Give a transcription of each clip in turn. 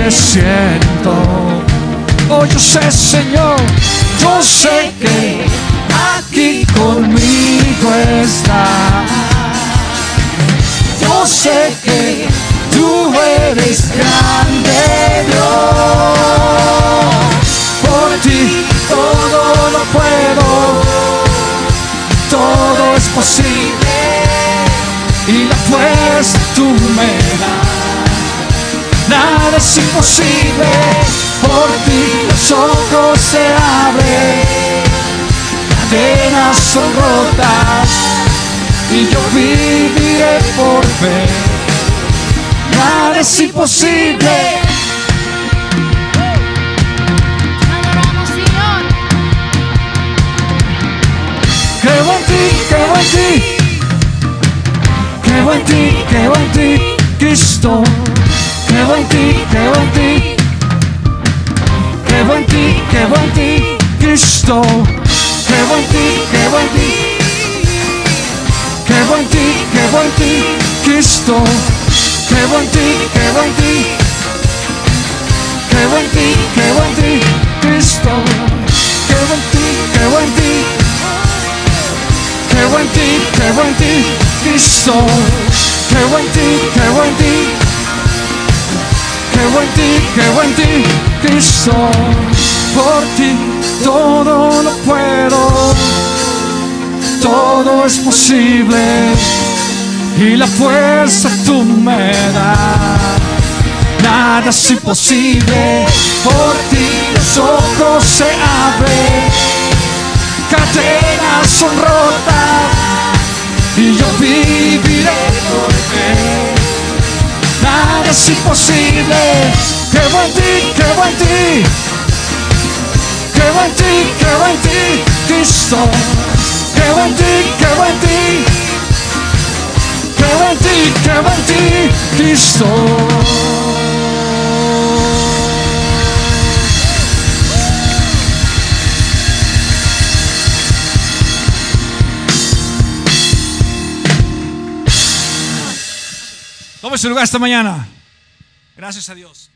me siento. Oh, yo sé, Señor, yo sé que aquí conmigo estás. Yo sé que tú eres grande, Dios. Por ti todo lo puedo, todo es posible, y la fuerza tú me das. Nada es imposible, por ti los ojos se abren, cadenas son rotas, y yo viviré por fe. Nada es imposible. Adoramos, Señor. Creo en ti, creo en ti, creo en ti, creo en ti, Cristo. Creo en ti, creo en ti, creo en ti, creo en ti, Cristo. Creo en ti, creo en ti, creo en ti, creo en ti, Cristo. Creo en ti, creo en ti, creo en ti, creo en ti, Cristo. Creo en ti, creo en ti, creo en ti, creo en ti, Cristo. Creo en ti, creo en ti, creo en ti, creo en ti, Cristo. Por ti todo lo puedo, todo es posible, y la fuerza tú me das. Nada es imposible, por ti los ojos se abren, cadenas son rotas, y yo viviré por fe. Nada es imposible, creo en ti, creo en ti, creo en ti, creo en ti, Cristo. Creo en ti, creo en ti, creo en ti, creo en ti, Cristo. Tome su lugar esta mañana. Gracias a Dios.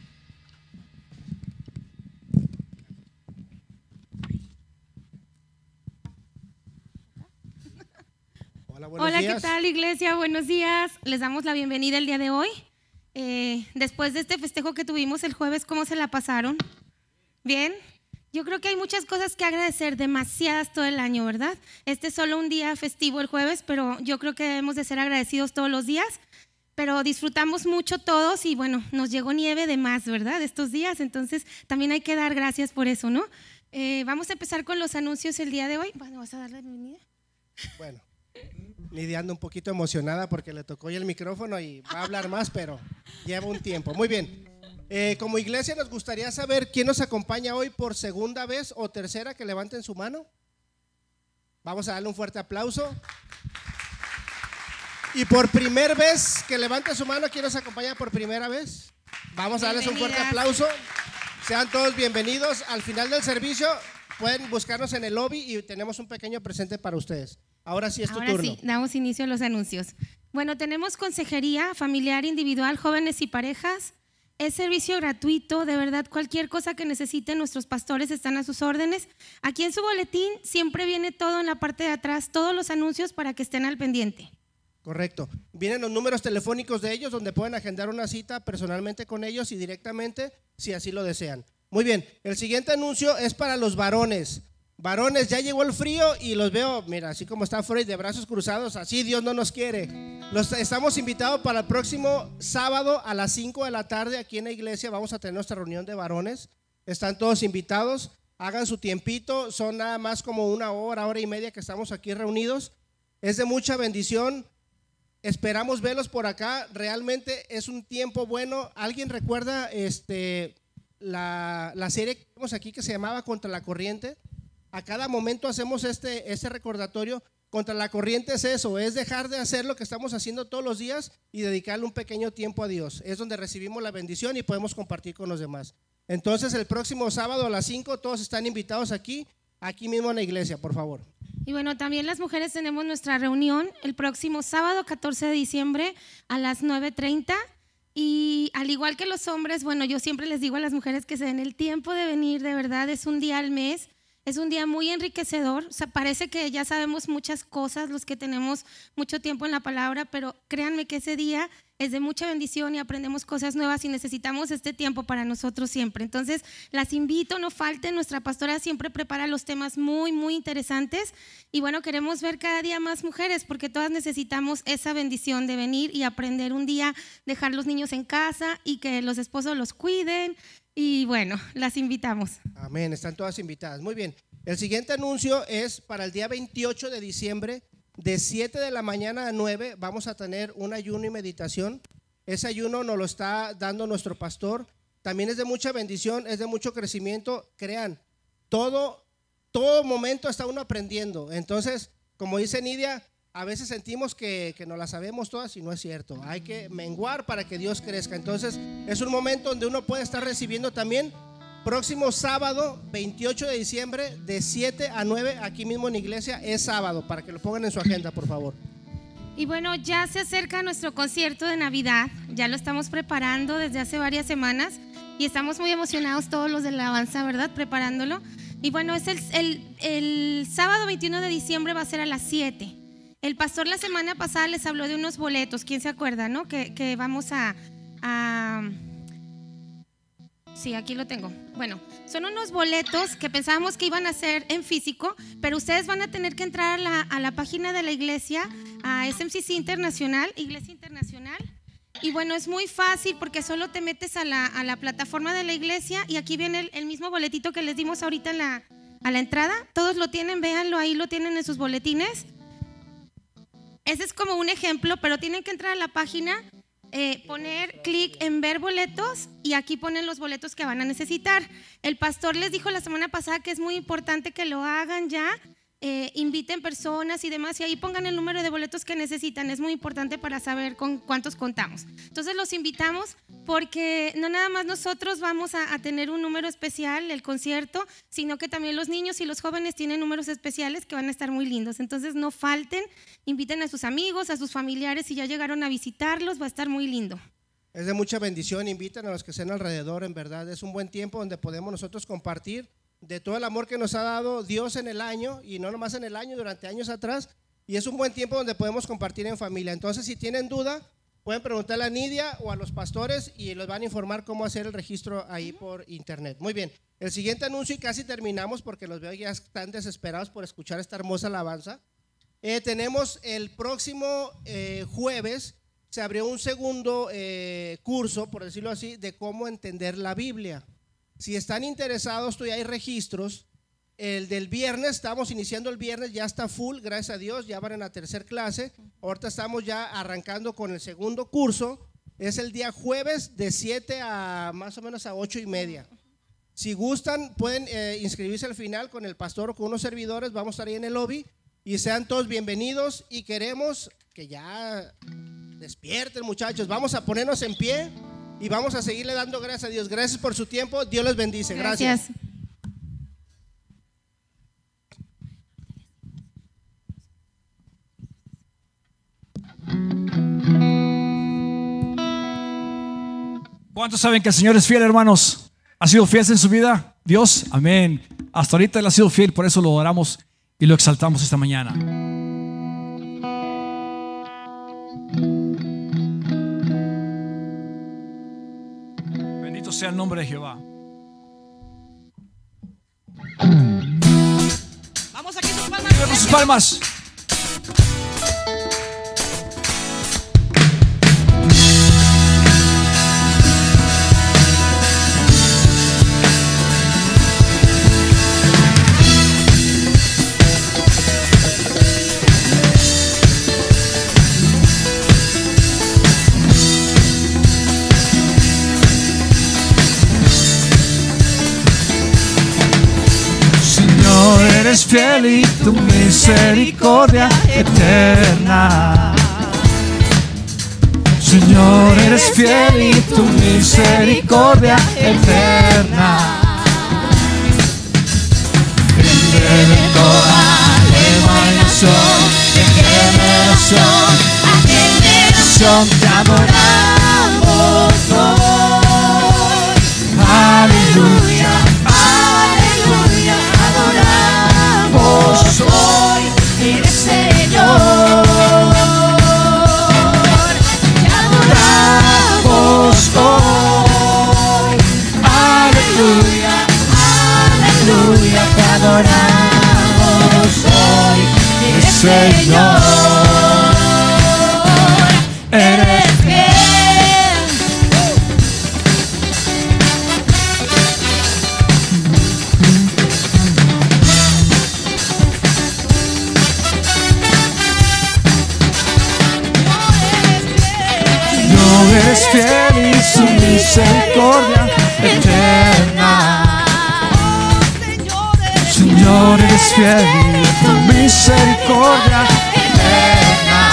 Hola, ¿qué tal, iglesia? Buenos días. Les damos la bienvenida el día de hoy. Después de este festejo que tuvimos el jueves, ¿cómo se la pasaron? ¿Bien? Yo creo que hay muchas cosas que agradecer, demasiadas todo el año, ¿verdad? Este es solo un día festivo el jueves, pero yo creo que debemos de ser agradecidos todos los días. Pero disfrutamos mucho todos y bueno, nos llegó nieve de más, ¿verdad? Estos días, entonces también hay que dar gracias por eso, ¿no? Vamos a empezar con los anuncios el día de hoy. Bueno, ¿vas a dar la bienvenida? Bueno, Lidia anda un poquito emocionada porque le tocó ya el micrófono y va a hablar más, pero lleva un tiempo. Muy bien, como iglesia nos gustaría saber quién nos acompaña hoy por segunda vez o tercera, que levanten su mano. Vamos a darle un fuerte aplauso. Y por primera vez, que levante su mano, ¿quién nos acompaña por primera vez? Vamos a darles un fuerte aplauso. Sean todos bienvenidos. Al final del servicio pueden buscarnos en el lobby y tenemos un pequeño presente para ustedes. Ahora sí es tu turno. Ahora sí, damos inicio a los anuncios. Bueno, tenemos consejería familiar, individual, jóvenes y parejas. Es servicio gratuito, de verdad, cualquier cosa que necesiten, nuestros pastores están a sus órdenes. Aquí en su boletín siempre viene todo en la parte de atrás, todos los anuncios para que estén al pendiente. Correcto. Vienen los números telefónicos de ellos donde pueden agendar una cita personalmente con ellos y directamente si así lo desean. Muy bien, el siguiente anuncio es para los varones. Varones, ya llegó el frío y los veo, mira, así como está Freud, de brazos cruzados, así Dios no nos quiere. Estamos invitados para el próximo sábado a las 5 de la tarde aquí en la iglesia. Vamos a tener nuestra reunión de varones. Están todos invitados, hagan su tiempito, son nada más como una hora, hora y media que estamos aquí reunidos. Es de mucha bendición. Esperamos verlos por acá. Realmente es un tiempo bueno. ¿Alguien recuerda la serie que vimos aquí que se llamaba Contra la Corriente? A cada momento hacemos este recordatorio. Contra la corriente es eso, es dejar de hacer lo que estamos haciendo todos los días y dedicarle un pequeño tiempo a Dios. Es donde recibimos la bendición y podemos compartir con los demás. Entonces el próximo sábado a las 5 todos están invitados aquí mismo en la iglesia, por favor. Y bueno, también las mujeres tenemos nuestra reunión el próximo sábado 14 de diciembre a las 9:30. Y al igual que los hombres, bueno, yo siempre les digo a las mujeres que se den el tiempo de venir, de verdad, es un día al mes. Es un día muy enriquecedor, o sea, parece que ya sabemos muchas cosas los que tenemos mucho tiempo en la palabra, pero créanme que ese día es de mucha bendición y aprendemos cosas nuevas y necesitamos este tiempo para nosotros siempre. Entonces, las invito, no falten, nuestra pastora siempre prepara los temas muy, muy interesantes y bueno, queremos ver cada día más mujeres porque todas necesitamos esa bendición de venir y aprender un día, dejar los niños en casa y que los esposos los cuiden. Y bueno, las invitamos. Amén, están todas invitadas. Muy bien, el siguiente anuncio es para el día 28 de diciembre, de 7 de la mañana a 9, vamos a tener un ayuno y meditación. Ese ayuno nos lo está dando nuestro pastor. También es de mucha bendición, es de mucho crecimiento. Crean, todo momento está uno aprendiendo. Entonces, como dice Nidia, a veces sentimos que no la sabemos todas y no es cierto. Hay que menguar para que Dios crezca. Entonces es un momento donde uno puede estar recibiendo también. Próximo sábado 28 de diciembre de 7 a 9 aquí mismo en iglesia, es sábado, para que lo pongan en su agenda, por favor. Y bueno, ya se acerca nuestro concierto de Navidad, ya lo estamos preparando desde hace varias semanas y estamos muy emocionados todos los de la alabanza, ¿verdad? Preparándolo. Y bueno, es el sábado 21 de diciembre, va a ser a las 7. El pastor la semana pasada les habló de unos boletos, ¿quién se acuerda, no? Que vamos a sí, aquí lo tengo. Bueno, son unos boletos que pensábamos que iban a ser en físico, pero ustedes van a tener que entrar a la página de la iglesia, a SMCC Internacional, Iglesia Internacional. Y bueno, es muy fácil porque solo te metes a la plataforma de la iglesia y aquí viene el mismo boletito que les dimos ahorita a la entrada. Todos lo tienen, véanlo, ahí lo tienen en sus boletines. Ese es como un ejemplo, pero tienen que entrar a la página, poner clic en ver boletos y aquí ponen los boletos que van a necesitar. El pastor les dijo la semana pasada que es muy importante que lo hagan ya, inviten personas y demás y ahí pongan el número de boletos que necesitan. Es muy importante para saber con cuántos contamos. Entonces los invitamos porque no nada más nosotros vamos a tener un número especial, el concierto, sino que también los niños y los jóvenes tienen números especiales que van a estar muy lindos. Entonces no falten, inviten a sus amigos, a sus familiares, si ya llegaron a visitarlos, va a estar muy lindo. Es de mucha bendición, inviten a los que estén alrededor, en verdad, es un buen tiempo donde podemos nosotros compartir de todo el amor que nos ha dado Dios en el año, y no nomás en el año, durante años atrás, y es un buen tiempo donde podemos compartir en familia. Entonces, si tienen duda, pueden preguntarle a Nidia o a los pastores y les van a informar cómo hacer el registro ahí por internet. Muy bien, el siguiente anuncio, y casi terminamos porque los veo ya están desesperados por escuchar esta hermosa alabanza. Tenemos el próximo jueves, se abrió un segundo curso, por decirlo así, de cómo entender la Biblia. Si están interesados, todavía hay registros. El del viernes, estamos iniciando el viernes, ya está full, gracias a Dios, ya van en la tercera clase. Ahorita estamos ya arrancando con el segundo curso. Es el día jueves de 7 a más o menos a 8:30. Si gustan, pueden inscribirse al final con el pastor o con unos servidores. Vamos a estar ahí en el lobby y sean todos bienvenidos. Y queremos que ya despierten, muchachos. Vamos a ponernos en pie y vamos a seguirle dando gracias a Dios. Gracias por su tiempo. Dios les bendice. Gracias. ¿Cuántos saben que el Señor es fiel, hermanos? ¿Ha sido fiel en su vida? Dios, amén. Hasta ahorita Él ha sido fiel, por eso lo adoramos y lo exaltamos esta mañana. Bendito sea el nombre de Jehová. Vamos aquí sus palmas. Con sus palmas. Eres fiel y tu misericordia eterna. Señor, eres fiel y tu misericordia eterna. Redentor, lengua y nación, de generación a generación te adoramos. soy, eres Señor. Te adoramos hoy. Aleluya, aleluya, te adoramos hoy, eres Señor. Eres fiel. No eres fiel y su misericordia eterna. Señor, eres fiel y tu misericordia eterna.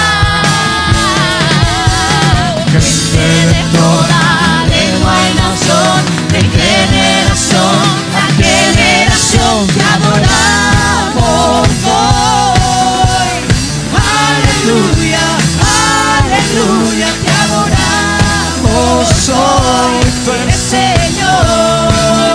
Que de Toda lengua y nación, de generación a generación, te adoramos hoy. Aleluya, aleluya, te adoramos hoy. Tú eres Señor.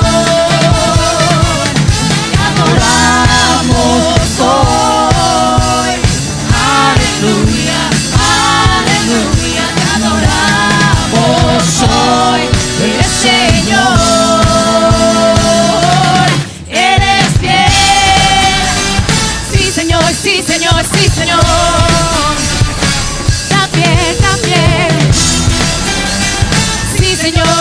Te adoramos hoy. Aleluya, aleluya, te adoramos hoy. Eres Señor. Eres fiel. Sí, Señor, sí, Señor, sí, Señor. También, también. Sí,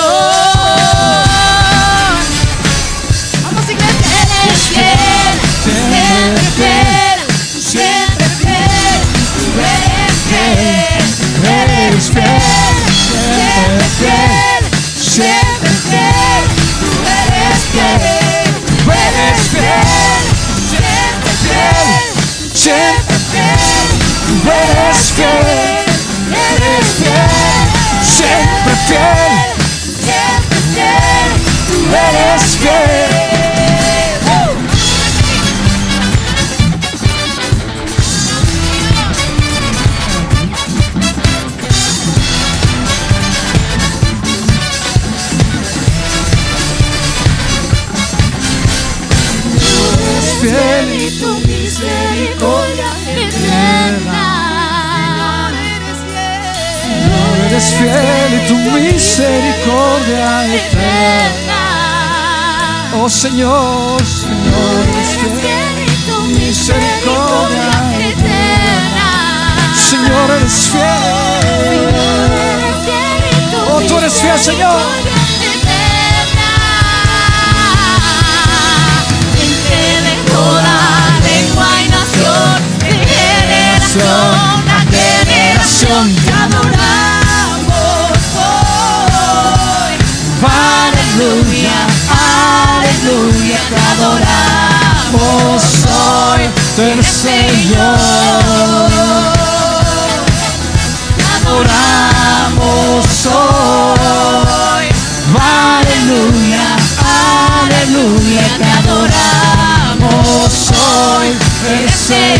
Señor. Vamos, iglesia. Eres fiel. Siempre fiel. Siempre fiel. Tú eres fiel. eres fiel, Siempre fiel. Siempre fiel. Tú eres fiel. Tú eres fiel. Siempre fiel. siempre Fiel. tú eres fiel, Eres fiel. siempre fiel, Siempre fiel. Tú eres fiel. Fiel y tu misericordia eterna. Señor, eres fiel y tu misericordia eterna. Oh Señor, Señor, eres fiel y tu misericordia eterna. Señor, eres fiel. Oh, tú eres fiel, Señor. Toda lengua y nación, de generación a generación, te adoramos hoy. Aleluya, aleluya, te adoramos hoy. Tú eres Señor. Te adoramos hoy. Aleluya, aleluya, te adoramos hoy, eres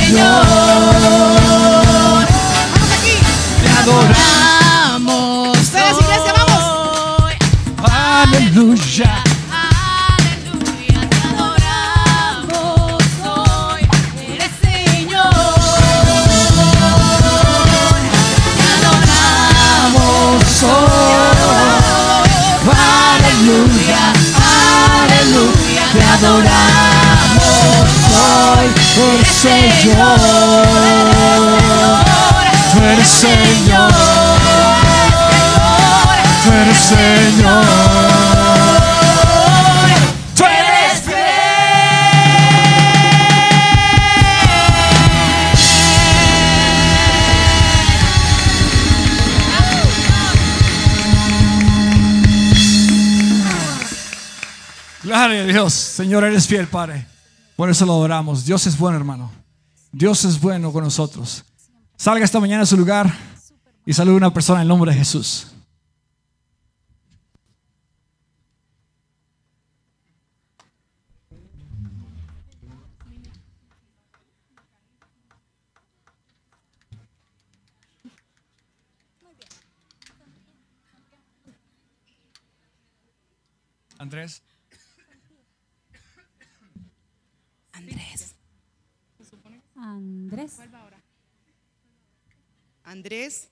Señor. Te Adoramos. Todas iglesia, vamos. Aleluya. Aleluya, te adoramos hoy, eres Señor. Te adoramos hoy. Aleluya, aleluya, te adoramos hoy, eres Señor. Tú eres Señor. Tú eres Señor. Tú eres Gloria a Dios. Señor, eres fiel, Padre. Por eso lo adoramos. Dios es bueno, hermano. Dios es bueno con nosotros. Salga esta mañana a su lugar y salude a una persona en el nombre de Jesús. Andrés. Andrés. Andrés. Andrés.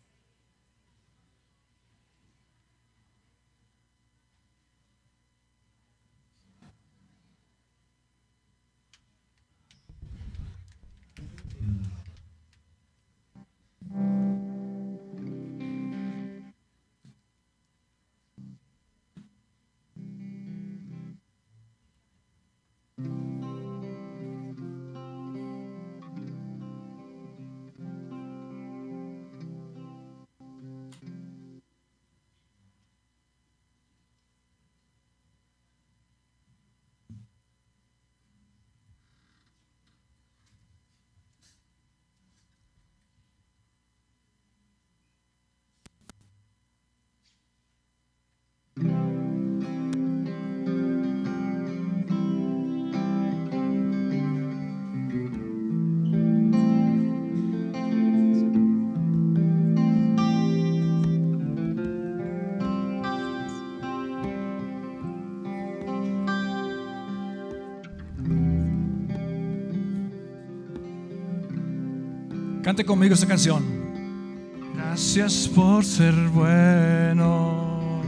Cante conmigo esta canción. Gracias por ser bueno.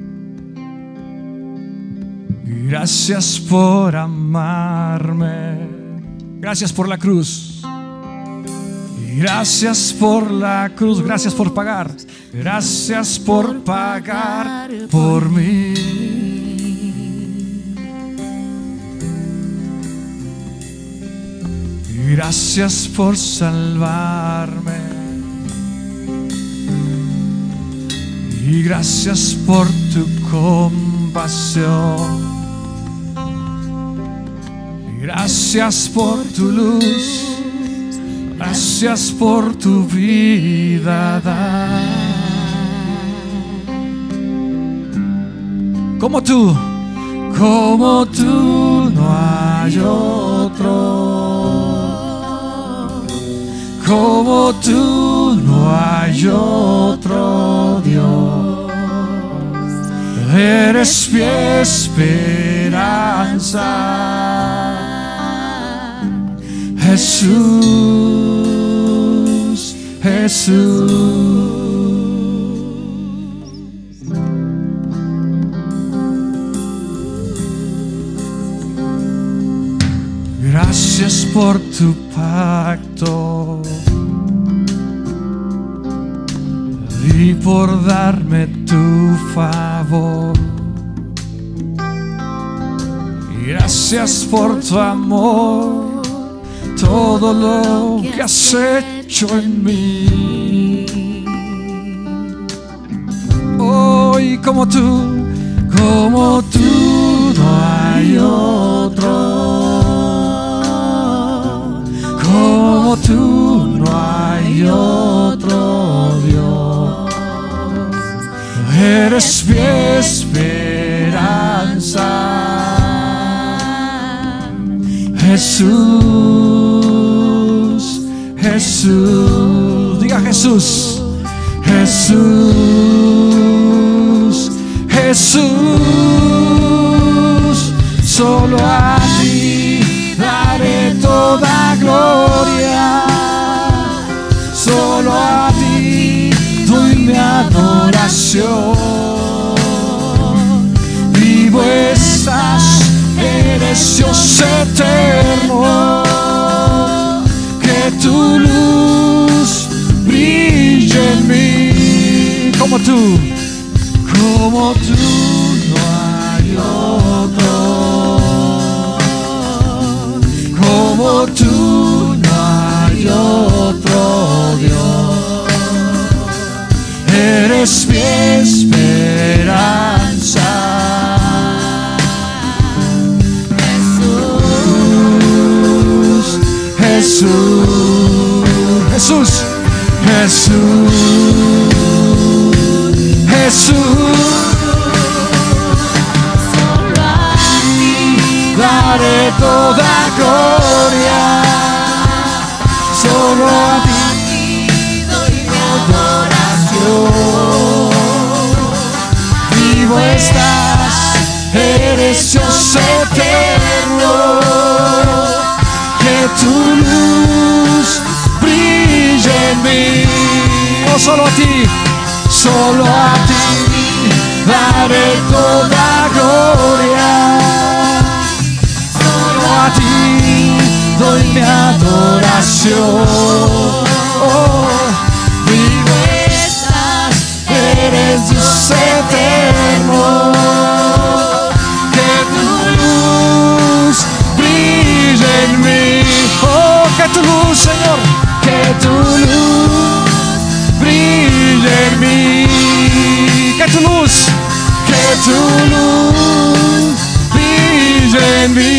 Gracias por amarme. Gracias por la cruz. Gracias por la cruz. Gracias por pagar. Gracias por pagar por mí. Gracias por salvarme y gracias por tu compasión. Gracias por tu luz, gracias por tu vida. Como tú no hay otro. Como tú no hay otro Dios. Eres mi esperanza, Jesús, Jesús. Gracias por tu pacto y por darme tu favor. Gracias por tu amor, todo lo que has hecho en mí. Hoy como tú no hay otro. Como tú no hay otro Dios. Eres mi esperanza, Jesús, Jesús. Diga Jesús, Jesús, Jesús. Solo a ti daré toda gloria. Solo a ti doy mi adoración. Vivo estás, eres Dios eterno. Que tu luz brille en mí. Como tú no hay otro. Como tú no hay otro Dios. Eres mi esperanza, Jesús, Jesús, Jesús, Jesús, Jesús. Solo a ti daré toda gloria. Solo a ti doy mi adoración. Vivo estás, eres Dios eterno. Que tu luz brille en mí. Oh, solo a ti daré toda gloria. Solo a ti doy mi adoración. Oh, vivo estás, eres Dios eterno. Que tu luz brille en mí. Oh, que tu luz, Señor, que tu luz brille en mí. Que tu luz brille en mí.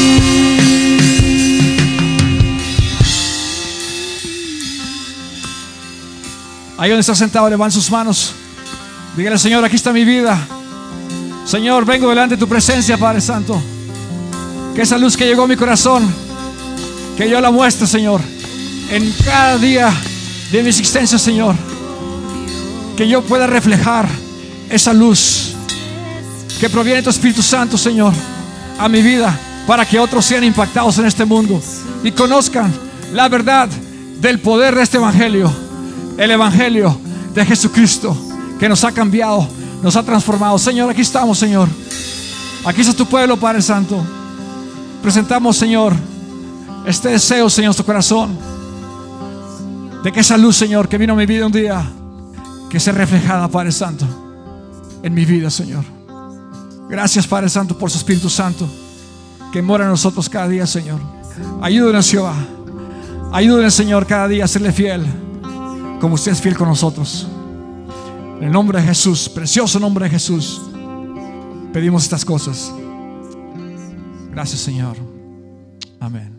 Ahí donde está sentado, levanta sus manos. Dígale, Señor, aquí está mi vida. Señor, vengo delante de tu presencia, Padre Santo. Que esa luz que llegó a mi corazón, que yo la muestre, Señor, en cada día de mi existencia, Señor. Que yo pueda reflejar esa luz que proviene de tu Espíritu Santo, Señor, a mi vida, para que otros sean impactados en este mundo y conozcan la verdad del poder de este evangelio. El evangelio de Jesucristo, que nos ha cambiado, nos ha transformado. Señor, aquí estamos, Señor. Aquí está tu pueblo, Padre Santo. Presentamos, Señor, este deseo, Señor, en tu corazón, de que esa luz, Señor, que vino a mi vida un día, que sea reflejada, Padre Santo, en mi vida, Señor. Gracias, Padre Santo, por su Espíritu Santo que mora en nosotros cada día, Señor. Ayúdenos, Jehová. Ayúdenos, Señor, cada día a serle fiel, como usted es fiel con nosotros. En el nombre de Jesús, precioso nombre de Jesús, pedimos estas cosas. Gracias, Señor. Amén.